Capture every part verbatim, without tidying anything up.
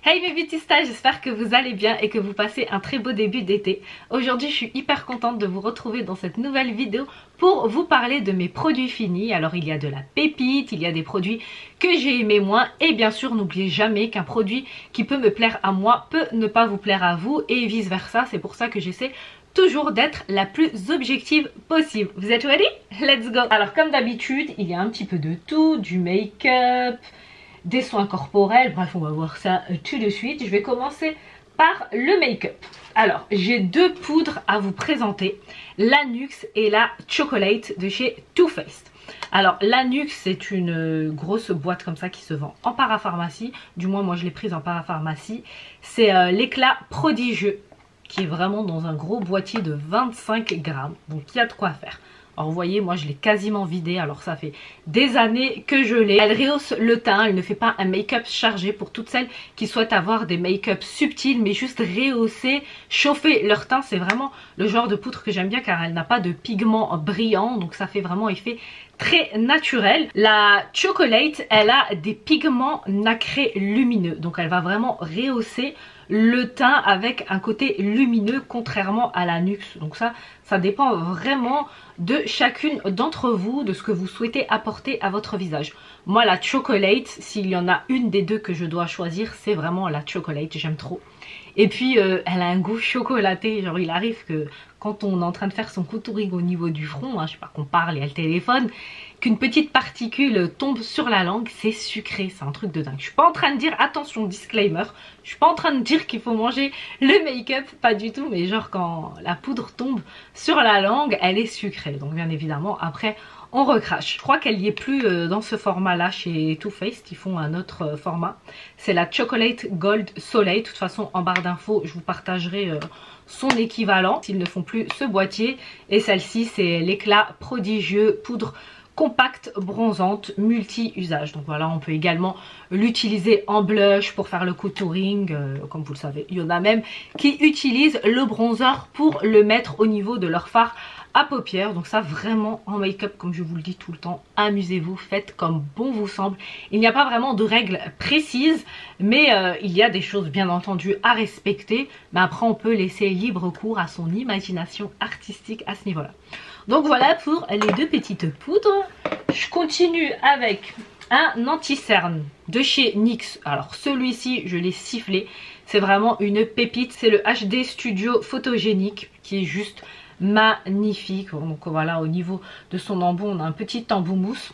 Hey mes beautystas, j'espère que vous allez bien et que vous passez un très beau début d'été. Aujourd'hui je suis hyper contente de vous retrouver dans cette nouvelle vidéo pour vous parler de mes produits finis. Alors il y a de la pépite, il y a des produits que j'ai aimé moins et bien sûr n'oubliez jamais qu'un produit qui peut me plaire à moi peut ne pas vous plaire à vous et vice versa. C'est pour ça que j'essaie toujours d'être la plus objective possible. Vous êtes ready? Let's go! Alors comme d'habitude il y a un petit peu de tout, du make-up, des soins corporels, bref on va voir ça tout de suite. Je vais commencer par le make-up. Alors j'ai deux poudres à vous présenter, la Nuxe et la Chocolate de chez Too Faced. Alors la Nuxe c'est une grosse boîte comme ça qui se vend en parapharmacie, du moins moi je l'ai prise en parapharmacie. C'est euh, l'éclat prodigieux qui est vraiment dans un gros boîtier de vingt-cinq grammes, donc il y a de quoi faire. Alors vous voyez, moi je l'ai quasiment vidé, alors ça fait des années que je l'ai. Elle rehausse le teint, elle ne fait pas un make-up chargé pour toutes celles qui souhaitent avoir des make-up subtils, mais juste rehausser, chauffer leur teint. C'est vraiment le genre de poudre que j'aime bien car elle n'a pas de pigments brillants, donc ça fait vraiment effet très naturel. La Chocolate, elle a des pigments nacrés lumineux, donc elle va vraiment rehausser le teint avec un côté lumineux contrairement à la Nuxe. Donc ça, ça dépend vraiment de chacune d'entre vous, de ce que vous souhaitez apporter à votre visage. Moi la Chocolate, s'il y en a une des deux que je dois choisir, c'est vraiment la Chocolate, j'aime trop. Et puis euh, elle a un goût chocolaté, genre il arrive que quand on est en train de faire son contouring au niveau du front, hein, je sais pas qu'on parle et elle téléphone, qu'une petite particule tombe sur la langue, c'est sucré, c'est un truc de dingue. Je suis pas en train de dire, attention disclaimer, je suis pas en train de dire qu'il faut manger le make-up, pas du tout, mais genre quand la poudre tombe sur la langue, elle est sucrée, donc bien évidemment après on recrache. Je crois qu'elle y est plus euh, dans ce format là chez Too Faced, ils font un autre euh, format, c'est la Chocolate Gold Soleil. De toute façon en barre d'infos je vous partagerai euh, son équivalent s'ils ne font plus ce boîtier, et celle-ci c'est l'éclat prodigieux poudre compacte bronzante multi-usage. Donc voilà, on peut également l'utiliser en blush pour faire le contouring, euh, comme vous le savez. Il y en a même qui utilisent le bronzer pour le mettre au niveau de leur fard à paupières. Donc ça vraiment en make-up, comme je vous le dis tout le temps, amusez-vous, faites comme bon vous semble. Il n'y a pas vraiment de règles précises, mais euh, il y a des choses bien entendu à respecter. Mais après on peut laisser libre cours à son imagination artistique à ce niveau-là. Donc voilà pour les deux petites poudres. Je continue avec un anti-cerne de chez N Y X. Alors celui-ci je l'ai sifflé, c'est vraiment une pépite. C'est le H D Studio Photogénique qui est juste magnifique. Donc voilà, au niveau de son embout on a un petit embout mousse.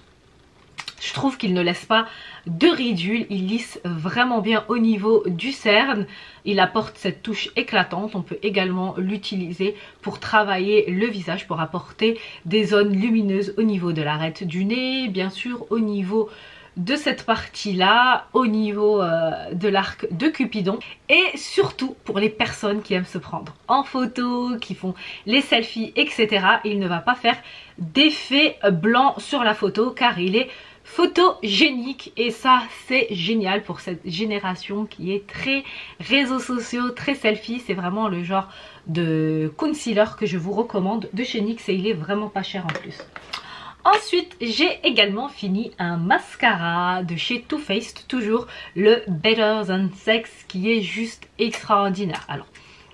Je trouve qu'il ne laisse pas de ridule, il lisse vraiment bien au niveau du cerne. Il apporte cette touche éclatante. On peut également l'utiliser pour travailler le visage, pour apporter des zones lumineuses au niveau de l'arête du nez, bien sûr au niveau de cette partie là, au niveau euh, de l'arc de Cupidon, et surtout pour les personnes qui aiment se prendre en photo, qui font les selfies, etc. Il ne va pas faire d'effet blanc sur la photo car il est photogénique, et ça c'est génial pour cette génération qui est très réseaux sociaux, très selfie. C'est vraiment le genre de concealer que je vous recommande de chez N Y X et il est vraiment pas cher en plus. Ensuite j'ai également fini un mascara de chez Too Faced, toujours le Better Than Sex, qui est juste extraordinaire. Alors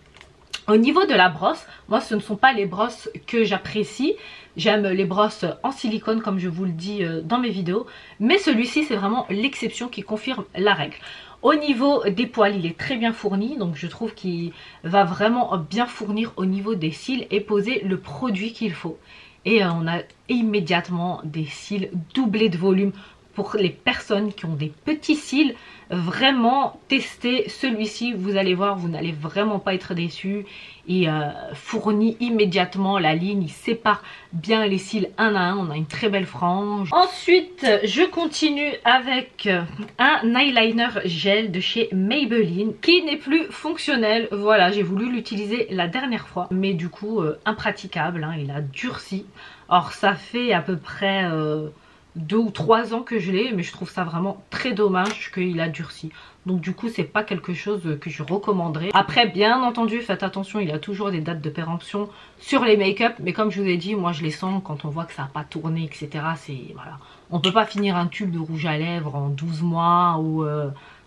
au niveau de la brosse, moi ce ne sont pas les brosses que j'apprécie. J'aime les brosses en silicone comme je vous le dis dans mes vidéos, mais celui-ci c'est vraiment l'exception qui confirme la règle. Au niveau des poils il est très bien fourni, donc je trouve qu'il va vraiment bien fournir au niveau des cils et poser le produit qu'il faut. Et on a immédiatement des cils doublés de volume. Pour les personnes qui ont des petits cils, vraiment testez celui-ci, vous allez voir, vous n'allez vraiment pas être déçus. Il euh, fournit immédiatement la ligne, il sépare bien les cils un à un, on a une très belle frange. Ensuite je continue avec un eyeliner gel de chez Maybelline qui n'est plus fonctionnel. Voilà, j'ai voulu l'utiliser la dernière fois, mais du coup euh, impraticable, hein, il a durci. Or ça fait à peu près euh, deux ou trois ans que je l'ai, mais je trouve ça vraiment très dommage qu'il a durci. Donc du coup c'est pas quelque chose que je recommanderais. Après bien entendu faites attention, il y a toujours des dates de péremption sur les make-up, mais comme je vous ai dit, moi je les sens quand on voit que ça n'a pas tourné, etc. C'est voilà, on peut pas finir un tube de rouge à lèvres en douze mois ou euh,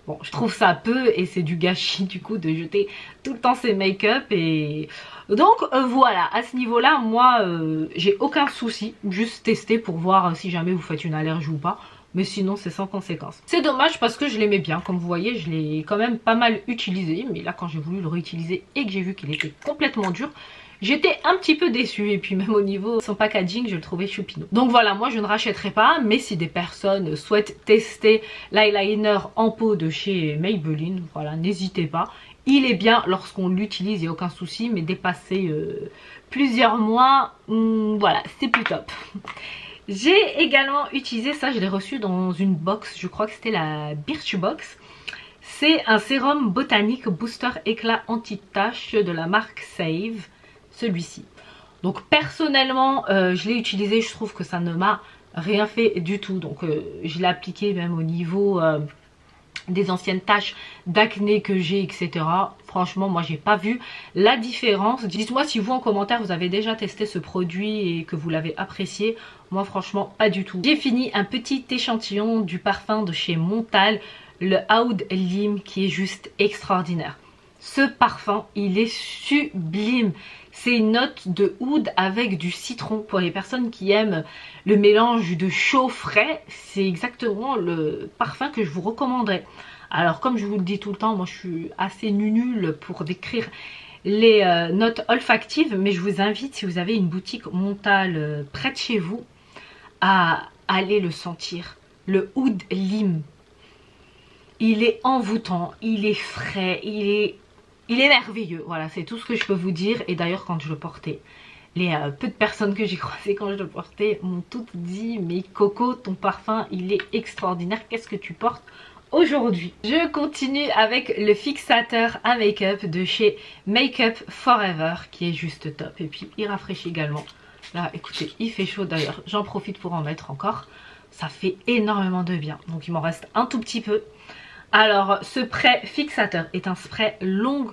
Bon, je trouve ça peu et c'est du gâchis du coup de jeter tout le temps ces make-up. Et donc euh, voilà, à ce niveau là moi euh, j'ai aucun souci, juste tester pour voir si jamais vous faites une allergie ou pas. Mais sinon c'est sans conséquence. C'est dommage parce que je l'aimais bien, comme vous voyez je l'ai quand même pas mal utilisé. Mais là quand j'ai voulu le réutiliser et que j'ai vu qu'il était complètement dur, j'étais un petit peu déçue. Et puis même au niveau de son packaging je le trouvais choupinou. Donc voilà, moi je ne rachèterai pas. Mais si des personnes souhaitent tester l'eyeliner en peau de chez Maybelline, voilà, n'hésitez pas. Il est bien lorsqu'on l'utilise, il n'y a aucun souci. Mais dépasser euh, plusieurs mois, hum, voilà, c'est plus top. J'ai également utilisé ça, je l'ai reçu dans une box, je crois que c'était la Birchbox. C'est un sérum botanique booster éclat anti-tache de la marque Save, celui-ci. Donc personnellement, euh, je l'ai utilisé, je trouve que ça ne m'a rien fait du tout. Donc euh, je l'ai appliqué même au niveau euh, des anciennes taches d'acné que j'ai, et cetera. Franchement, moi j'ai pas vu la différence. Dites-moi si vous en commentaire vous avez déjà testé ce produit et que vous l'avez apprécié. Moi franchement pas du tout. J'ai fini un petit échantillon du parfum de chez Montal, le Oud Lime, qui est juste extraordinaire. Ce parfum il est sublime. C'est une note de oud avec du citron. Pour les personnes qui aiment le mélange de chaud frais, c'est exactement le parfum que je vous recommanderais. Alors comme je vous le dis tout le temps, moi je suis assez nulle pour décrire les euh, notes olfactives. Mais je vous invite, si vous avez une boutique Montal euh, près de chez vous, à aller le sentir. Le Oud Lime. Il est envoûtant, il est frais, il est... Il est merveilleux, voilà, c'est tout ce que je peux vous dire. Et d'ailleurs quand je le portais, les euh, peu de personnes que j'ai croisées quand je le portais m'ont toutes dit: mais Coco, ton parfum il est extraordinaire, qu'est-ce que tu portes aujourd'hui? Je continue avec le fixateur à make-up de chez Make Up For Ever, qui est juste top. Et puis il rafraîchit également. Là écoutez, il fait chaud d'ailleurs, j'en profite pour en mettre encore. Ça fait énormément de bien, donc il m'en reste un tout petit peu. Alors ce spray fixateur est un spray longue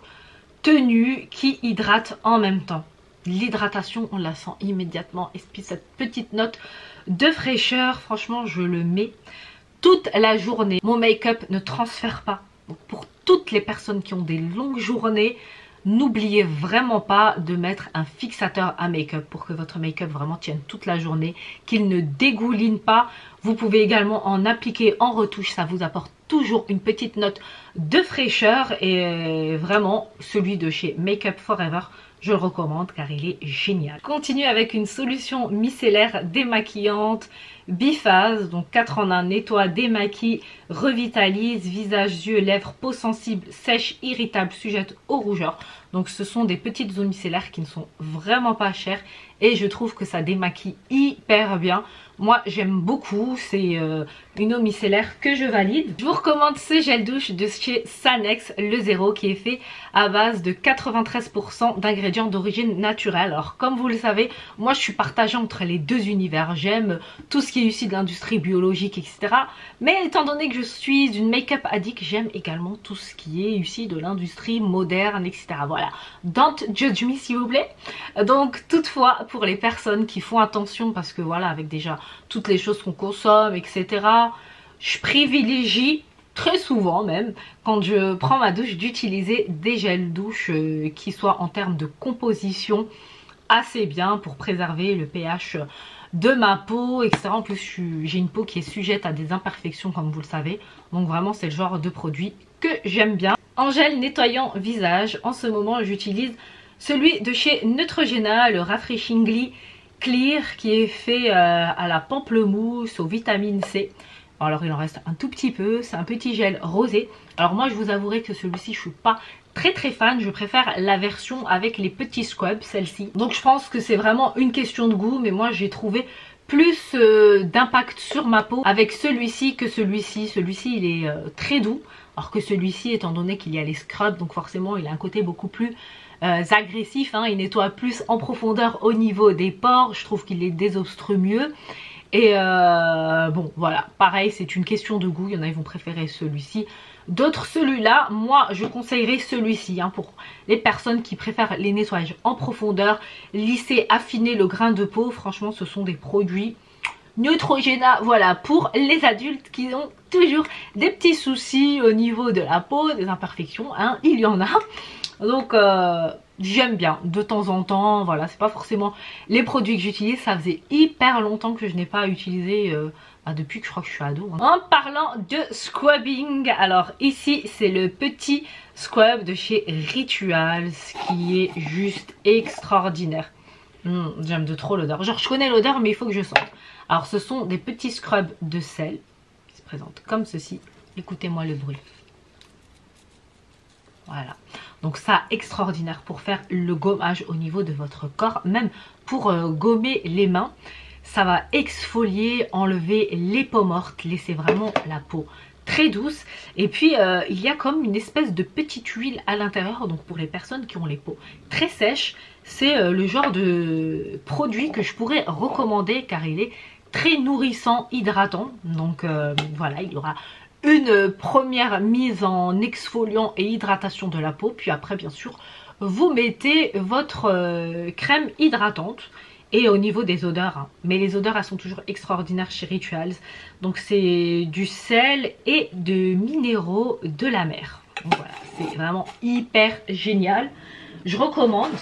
tenue qui hydrate en même temps. L'hydratation on la sent immédiatement et puis cette petite note de fraîcheur, franchement je le mets toute la journée. Mon make-up ne transfère pas. Donc, pour toutes les personnes qui ont des longues journées, n'oubliez vraiment pas de mettre un fixateur à make-up pour que votre make-up vraiment tienne toute la journée, qu'il ne dégouline pas. Vous pouvez également en appliquer en retouche, ça vous apporte toujours une petite note de fraîcheur. Et vraiment celui de chez Make Up For Ever, je le recommande car il est génial. Continue avec une solution micellaire démaquillante biphase, donc quatre en un, nettoie, démaquille, revitalise, visage, yeux, lèvres, peau sensible, sèche, irritable, sujette aux rougeurs. Donc ce sont des petites zones micellaires qui ne sont vraiment pas chères et je trouve que ça démaquille hyper bien. Moi j'aime beaucoup, c'est euh, une eau micellaire que je valide. Je vous recommande ce gel douche de chez Sanex, le zéro, qui est fait à base de quatre-vingt-treize pour cent d'ingrédients d'origine naturelle. Alors comme vous le savez, moi je suis partagée entre les deux univers. J'aime tout ce qui est issu de l'industrie biologique, et cetera. Mais étant donné que je suis une make-up addict, j'aime également tout ce qui est issu de l'industrie moderne, et cetera. Voilà, don't judge me s'il vous plaît. Donc toutefois, pour les personnes qui font attention, parce que voilà, avec déjà toutes les choses qu'on consomme, et cetera, je privilégie très souvent même, quand je prends ma douche, d'utiliser des gels douche euh, qui soient en termes de composition assez bien pour préserver le pH de ma peau, et cetera. En plus, j'ai une peau qui est sujette à des imperfections comme vous le savez. Donc vraiment, c'est le genre de produit que j'aime bien. En gel nettoyant visage, en ce moment, j'utilise celui de chez Neutrogena, le Refreshingly Clear, qui est fait euh, à la pamplemousse, aux vitamines C. Alors il en reste un tout petit peu, c'est un petit gel rosé. Alors moi je vous avouerai que celui-ci je suis pas très très fan, je préfère la version avec les petits scrubs, celle-ci. Donc je pense que c'est vraiment une question de goût, mais moi j'ai trouvé plus euh, d'impact sur ma peau avec celui-ci que celui-ci. Celui-ci il est euh, très doux, alors que celui-ci, étant donné qu'il y a les scrubs, donc forcément il a un côté beaucoup plus euh, agressif, hein. Il nettoie plus en profondeur au niveau des pores, je trouve qu'il les désobstrue mieux. Et euh, bon voilà, pareil, c'est une question de goût, il y en a qui vont préférer celui-ci, d'autres celui-là. Moi je conseillerais celui-ci hein, pour les personnes qui préfèrent les nettoyages en profondeur, lisser, affiner le grain de peau. Franchement ce sont des produits Neutrogena, voilà, pour les adultes qui ont toujours des petits soucis au niveau de la peau, des imperfections, hein, il y en a. Donc euh, j'aime bien de temps en temps, voilà, c'est pas forcément les produits que j'utilise, ça faisait hyper longtemps que je n'ai pas utilisé euh, bah, depuis que je crois que je suis ado. Hein. En parlant de scrubbing, alors ici c'est le petit scrub de chez Rituals qui est juste extraordinaire. Mmh, j'aime de trop l'odeur, genre je connais l'odeur mais il faut que je sente. Alors ce sont des petits scrubs de sel qui se présentent comme ceci, écoutez-moi le bruit. Voilà, donc ça extraordinaire pour faire le gommage au niveau de votre corps, même pour euh, gommer les mains. Ça va exfolier, enlever les peaux mortes, laisser vraiment la peau très douce. Et puis euh, il y a comme une espèce de petite huile à l'intérieur, donc pour les personnes qui ont les peaux très sèches, c'est euh, le genre de produit que je pourrais recommander car il est très nourrissant, hydratant. Donc euh, voilà, il y aura une première mise en exfoliant et hydratation de la peau, puis après bien sûr vous mettez votre euh, crème hydratante. Et au niveau des odeurs, hein, mais les odeurs elles sont toujours extraordinaires chez Rituals, donc c'est du sel et de minéraux de la mer. Donc voilà, c'est vraiment hyper génial, je recommande.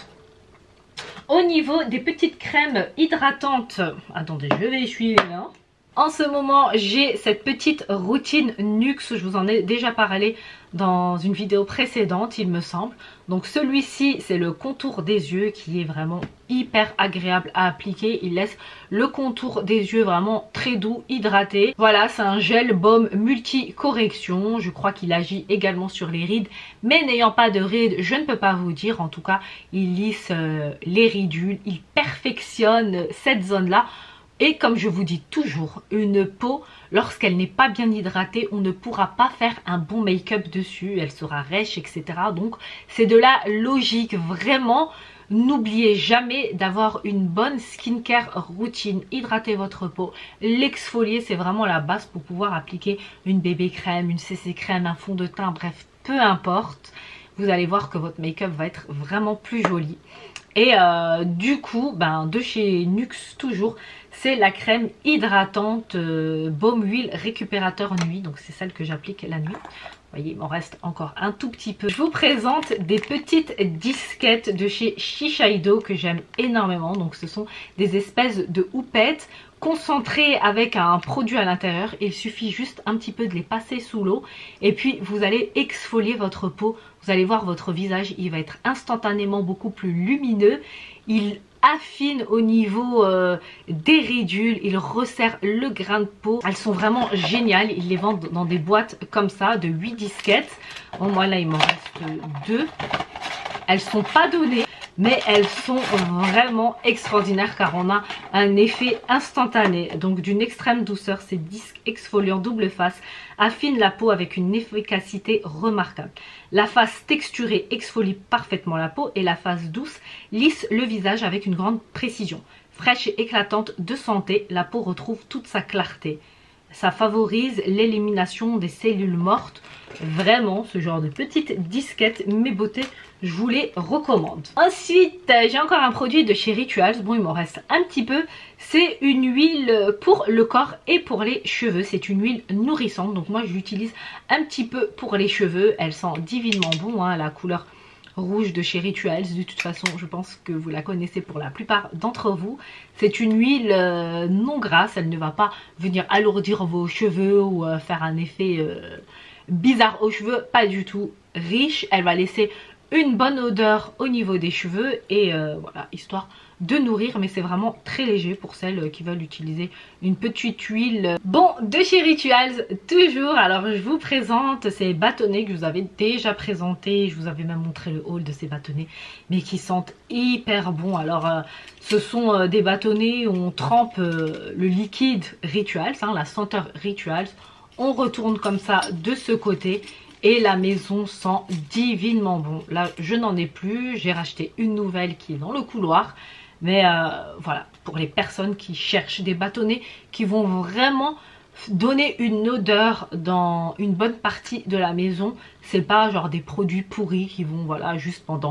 Au niveau des petites crèmes hydratantes, attendez, je vais essuyer les mains. En ce moment, j'ai cette petite routine Nux, je vous en ai déjà parlé dans une vidéo précédente, il me semble. Donc celui-ci, c'est le contour des yeux qui est vraiment hyper agréable à appliquer. Il laisse le contour des yeux vraiment très doux, hydraté. Voilà, c'est un gel baume multi-correction. Je crois qu'il agit également sur les rides. Mais n'ayant pas de rides, je ne peux pas vous dire. En tout cas, il lisse euh, les ridules, il perfectionne cette zone-là. Et comme je vous dis toujours, une peau, lorsqu'elle n'est pas bien hydratée, on ne pourra pas faire un bon make-up dessus. Elle sera rêche, et cetera. Donc c'est de la logique. Vraiment, n'oubliez jamais d'avoir une bonne skincare routine. Hydratez votre peau. L'exfolier, c'est vraiment la base pour pouvoir appliquer une bébé crème, une C C crème, un fond de teint, bref, peu importe. Vous allez voir que votre make-up va être vraiment plus joli. Et euh, du coup, ben, de chez Nux toujours, c'est la crème hydratante euh, baume huile récupérateur nuit. Donc c'est celle que j'applique la nuit. Vous voyez, il m'en reste encore un tout petit peu. Je vous présente des petites disquettes de chez Shiseido que j'aime énormément. Donc ce sont des espèces de houpettes concentrées avec un produit à l'intérieur. Il suffit juste un petit peu de les passer sous l'eau. Et puis vous allez exfolier votre peau. Vous allez voir votre visage, il va être instantanément beaucoup plus lumineux. Il affine au niveau euh, des ridules, il resserre le grain de peau. Elles sont vraiment géniales, ils les vendent dans des boîtes comme ça de huit disquettes. Bon, moi là il m'en reste deux. Elles sont pas données, mais elles sont vraiment extraordinaires car on a un effet instantané. Donc d'une extrême douceur, ces disques exfoliants double face affinent la peau avec une efficacité remarquable. La face texturée exfolie parfaitement la peau et la face douce lisse le visage avec une grande précision. Fraîche et éclatante de santé, la peau retrouve toute sa clarté. Ça favorise l'élimination des cellules mortes. Vraiment, ce genre de petite disquette, mes beautés, je vous les recommande. Ensuite, j'ai encore un produit de chez Rituals. Bon, il m'en reste un petit peu. C'est une huile pour le corps et pour les cheveux. C'est une huile nourrissante. Donc moi, je l'utilise un petit peu pour les cheveux. Elle sent divinement bon, hein, la couleur rouge de chez Rituals. De toute façon, je pense que vous la connaissez pour la plupart d'entre vous. C'est une huile euh, non grasse. Elle ne va pas venir alourdir vos cheveux ou euh, faire un effet euh, bizarre aux cheveux. Pas du tout. Riche. Elle va laisser une bonne odeur au niveau des cheveux et euh, voilà, histoire de nourrir, mais c'est vraiment très léger pour celles qui veulent utiliser une petite huile. Bon, de chez Rituals toujours. Alors je vous présente ces bâtonnets que je vous avais déjà présentés, je vous avais même montré le haul de ces bâtonnets, mais qui sentent hyper bon. Alors euh, ce sont euh, des bâtonnets où on trempe euh, le liquide Rituals, hein, la senteur Rituals, on retourne comme ça de ce côté et la maison sent divinement bon. Là je n'en ai plus, j'ai racheté une nouvelle qui est dans le couloir. Mais euh, voilà, pour les personnes qui cherchent des bâtonnets qui vont vraiment donner une odeur dans une bonne partie de la maison. C'est pas genre des produits pourris qui vont voilà juste pendant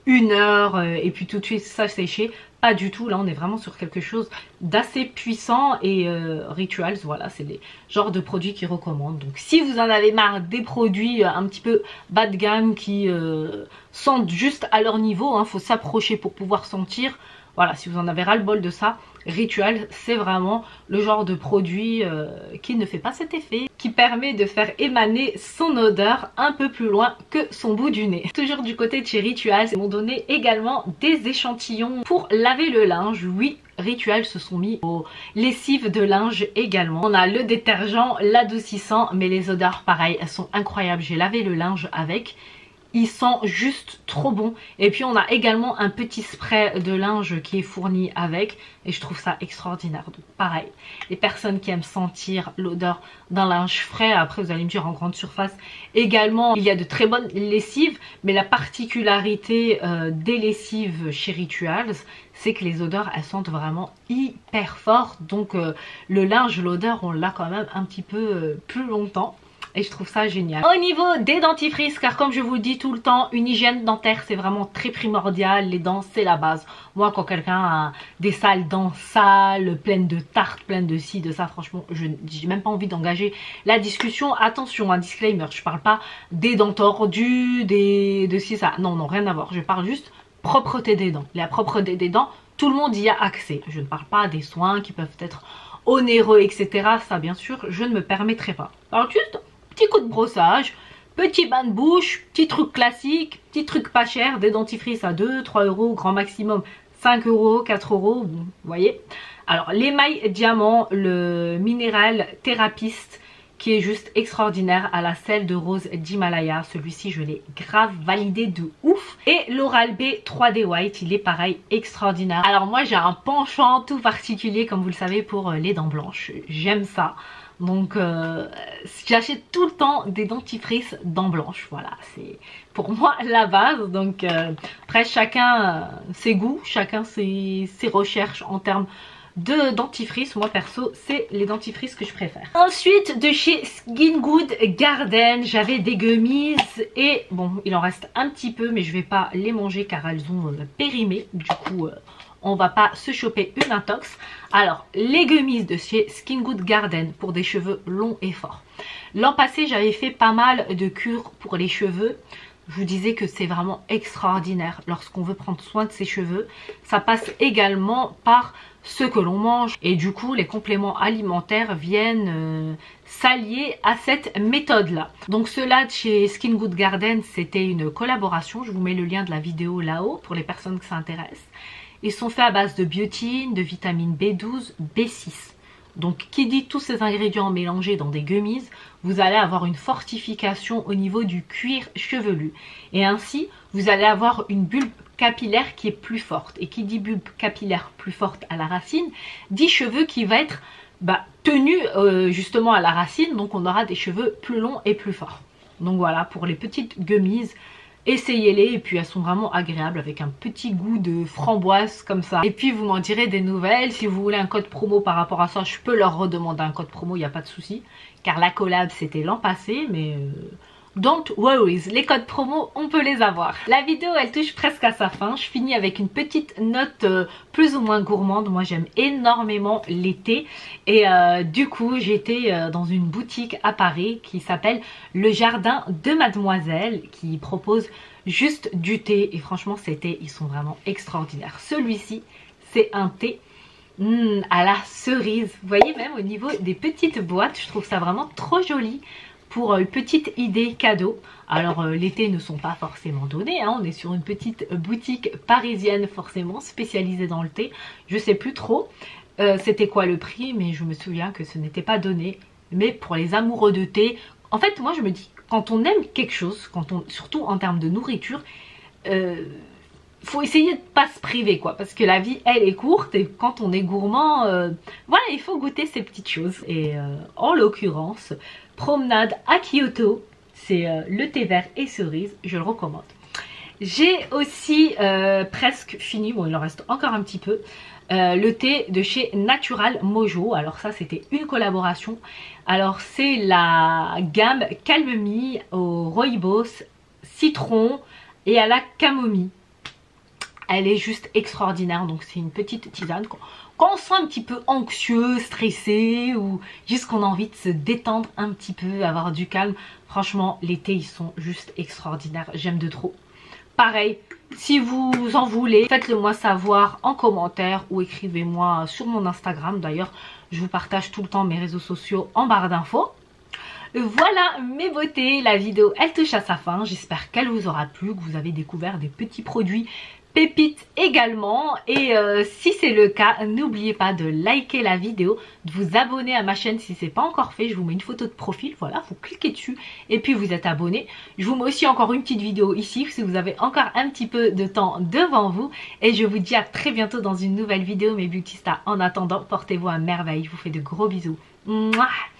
une heure euh, et puis tout de suite ça sécher. Pas du tout, là on est vraiment sur quelque chose d'assez puissant et euh, Rituals, voilà, c'est les genres de produits qu'ils recommandent. Donc si vous en avez marre des produits un petit peu bas de gamme qui euh, sentent juste à leur niveau, hein, faut s'approcher pour pouvoir sentir. Voilà, si vous en avez ras le bol de ça, Ritual, c'est vraiment le genre de produit euh, qui ne fait pas cet effet, qui permet de faire émaner son odeur un peu plus loin que son bout du nez. Toujours du côté de chez Ritual, ils m'ont donné également des échantillons pour laver le linge. Oui, Ritual se sont mis aux lessives de linge également. On a le détergent, l'adoucissant, mais les odeurs pareil, elles sont incroyables. J'ai lavé le linge avec. Il sent juste trop bon. Et puis on a également un petit spray de linge qui est fourni avec. Et je trouve ça extraordinaire. Donc pareil, les personnes qui aiment sentir l'odeur d'un linge frais. Après vous allez me dire en grande surface également il y a de très bonnes lessives. Mais la particularité euh, des lessives chez Rituals, c'est que les odeurs elles sentent vraiment hyper fort. Donc euh, le linge, l'odeur on l'a quand même un petit peu euh, plus longtemps. Et je trouve ça génial. Au niveau des dentifrices, car comme je vous le dis tout le temps, une hygiène dentaire c'est vraiment très primordial. Les dents c'est la base. Moi quand quelqu'un a des sales dents sales, pleines de tartes, pleines de ci, de ça, franchement je n'ai même pas envie d'engager la discussion. Attention, un disclaimer, je parle pas des dents tordues, des de ci, ça. Non, non, rien à voir. Je parle juste propreté des dents. La propreté des dents, tout le monde y a accès. Je ne parle pas des soins qui peuvent être onéreux, et cetera. Ça bien sûr, je ne me permettrai pas. Alors juste petit coup de brossage, petit bain de bouche, petit truc classique, petit truc pas cher, des dentifrices à deux, trois euros, grand maximum cinq euros, quatre euros, vous voyez. Alors l'émail diamant, le minéral thérapiste qui est juste extraordinaire à la sel de rose d'Himalaya. Celui-ci je l'ai grave validé de ouf. Et l'Oral-B trois D White, il est pareil extraordinaire. Alors moi j'ai un penchant tout particulier comme vous le savez pour les dents blanches, j'aime ça. Donc euh, j'achète tout le temps des dentifrices dents blanches, voilà, c'est pour moi la base. Donc euh, après chacun euh, ses goûts, chacun ses, ses recherches en termes de dentifrice. Moi perso c'est les dentifrices que je préfère. Ensuite de chez Skin Good Garden, j'avais des gummies et bon il en reste un petit peu mais je vais pas les manger car elles ont euh, périmé, du coup euh, on va pas se choper une intox. Alors les gummies de chez Skin Good Garden pour des cheveux longs et forts. L'an passé j'avais fait pas mal de cures pour les cheveux. Je vous disais que c'est vraiment extraordinaire lorsqu'on veut prendre soin de ses cheveux. Ça passe également par ce que l'on mange et du coup les compléments alimentaires viennent euh, s'allier à cette méthode là. Donc ceux-là de chez Skin Good Garden c'était une collaboration. Je vous mets le lien de la vidéo là-haut pour les personnes que ça intéresse. Ils sont faits à base de biotine, de vitamine B douze, B six. Donc qui dit tous ces ingrédients mélangés dans des gummies, vous allez avoir une fortification au niveau du cuir chevelu. Et ainsi, vous allez avoir une bulbe capillaire qui est plus forte. Et qui dit bulbe capillaire plus forte à la racine, dit cheveux qui va être bah, tenu euh, justement à la racine. Donc on aura des cheveux plus longs et plus forts. Donc voilà, pour les petites gummies, essayez-les et puis elles sont vraiment agréables avec un petit goût de framboise comme ça. Et puis vous m'en direz des nouvelles. Si vous voulez un code promo par rapport à ça, je peux leur redemander un code promo, il n'y a pas de souci. Car la collab c'était l'an passé, mais euh, don't worry, les codes promo on peut les avoir. La vidéo elle touche presque à sa fin. Je finis avec une petite note euh, plus ou moins gourmande. Moi j'aime énormément l'été et euh, du coup j'étais euh, dans une boutique à Paris qui s'appelle Le Jardin de Mademoiselle, qui propose juste du thé et franchement ces thés ils sont vraiment extraordinaires. Celui-ci c'est un thé Mmh, à la cerise. Vous voyez, même au niveau des petites boîtes, je trouve ça vraiment trop joli pour une petite idée cadeau. Alors euh, les thés ne sont pas forcément donnés, hein. On est sur une petite boutique parisienne forcément spécialisée dans le thé. Je sais plus trop euh, c'était quoi le prix, mais je me souviens que ce n'était pas donné. Mais pour les amoureux de thé, en fait moi je me dis, quand on aime quelque chose, quand on, surtout en termes de nourriture, euh, faut essayer de pas se priver quoi, parce que la vie elle est courte et quand on est gourmand euh, voilà, il faut goûter ces petites choses. Et euh, en l'occurrence promenade à Kyoto, c'est euh, le thé vert et cerise, je le recommande. J'ai aussi euh, presque fini, bon il en reste encore un petit peu, euh, le thé de chez Natural Mojo. Alors ça c'était une collaboration. Alors c'est la gamme Calme Me au rooibos, citron et à la camomille. Elle est juste extraordinaire. Donc c'est une petite tisane. Quand on se sent un petit peu anxieux, stressé ou juste qu'on a envie de se détendre un petit peu, avoir du calme. Franchement, les thés, ils sont juste extraordinaires. J'aime de trop. Pareil, si vous en voulez, faites-le moi savoir en commentaire ou écrivez-moi sur mon Instagram. D'ailleurs, je vous partage tout le temps mes réseaux sociaux en barre d'infos. Voilà mes beautés, la vidéo elle touche à sa fin. J'espère qu'elle vous aura plu, que vous avez découvert des petits produits pépites également. Et euh, si c'est le cas, n'oubliez pas de liker la vidéo, de vous abonner à ma chaîne si ce n'est pas encore fait. Je vous mets une photo de profil, voilà, vous cliquez dessus et puis vous êtes abonné. Je vous mets aussi encore une petite vidéo ici si vous avez encore un petit peu de temps devant vous. Et je vous dis à très bientôt dans une nouvelle vidéo mes beauty stars. En attendant, portez-vous à merveille. Je vous fais de gros bisous. Mouah.